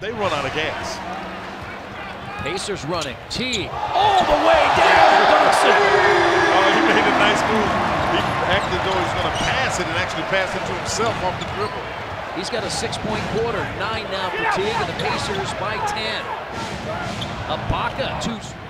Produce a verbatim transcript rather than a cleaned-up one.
they run out of gas. Pacers running. Teague all the way down. Dunks it. Oh, he made a nice move. He acted though he was going to pass it and actually pass it to himself off the dribble. He's got a six-point quarter. Nine now for Teague, and the Pacers by ten. Ibaka, two.